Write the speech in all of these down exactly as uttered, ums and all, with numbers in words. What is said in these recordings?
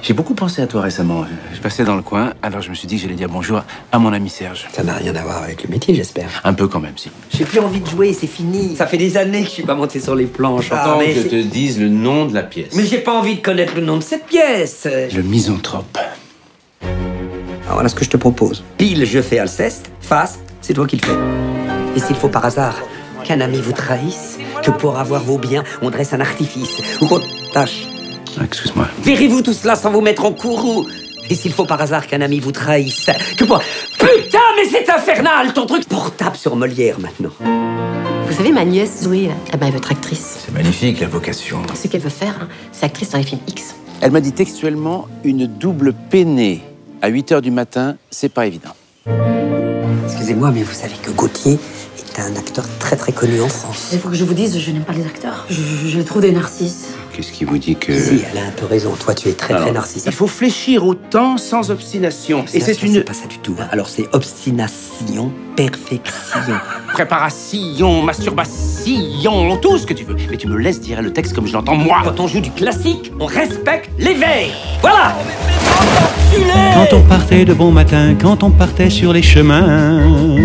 J'ai beaucoup pensé à toi récemment. Je passais dans le coin, alors je me suis dit que j'allais dire bonjour à mon ami Serge. Ça n'a rien à voir avec le métier, j'espère. Un peu quand même, si. J'ai plus envie de jouer, c'est fini. Ça fait des années que je suis pas monté sur les planches. Attends mais que je c'est- te dise le nom de la pièce. Mais j'ai pas envie de connaître le nom de cette pièce. Le misanthrope. Alors voilà ce que je te propose. Pile, je fais Alceste. Face, c'est toi qui le fais. Et s'il faut par hasard qu'un ami vous trahisse, que pour avoir vos biens, on dresse un artifice, ou qu'on tâche. Ah, excuse-moi. Verrez-vous tout cela sans vous mettre en courroux. Et s'il faut par hasard qu'un ami vous trahisse, que pour... Putain, mais c'est infernal, ton truc portable sur Molière, maintenant. Vous savez, ma nièce Zoé, là, eh ben, elle veut être actrice. C'est magnifique, la vocation. Ce qu'elle veut faire, hein, c'est actrice dans les films X. Elle m'a dit textuellement une double peinée à huit heures du matin, c'est pas évident. Excusez-moi, mais vous savez que Gauthier est un acteur très très connu en France. Il faut que je vous dise, je n'aime pas les acteurs. Je, je, je les trouve des narcisses. Qu'est-ce qui vous dit que... Si, elle a un peu raison. Toi, tu es très très Alors, narcissique. il faut fléchir au temps sans obstination. Et c'est une... C'est pas ça du tout. hein. Alors, c'est obstination, perfection. préparation, masturbation, tout ce que tu veux. Mais tu me laisses dire le texte comme je l'entends moi. Quand on joue du classique, on respecte les vers. Voilà. Quand on partait de bon matin, quand on partait sur les chemins,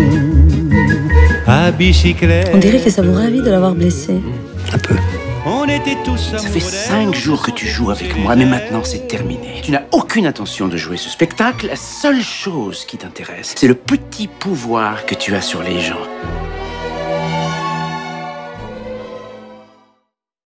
à bicyclette. On dirait que ça vous ravit de l'avoir blessé. Un peu. On était tous Ça fait cinq jours que tu joues avec moi, mais maintenant c'est terminé. Tu n'as aucune intention de jouer ce spectacle. La seule chose qui t'intéresse, c'est le petit pouvoir que tu as sur les gens.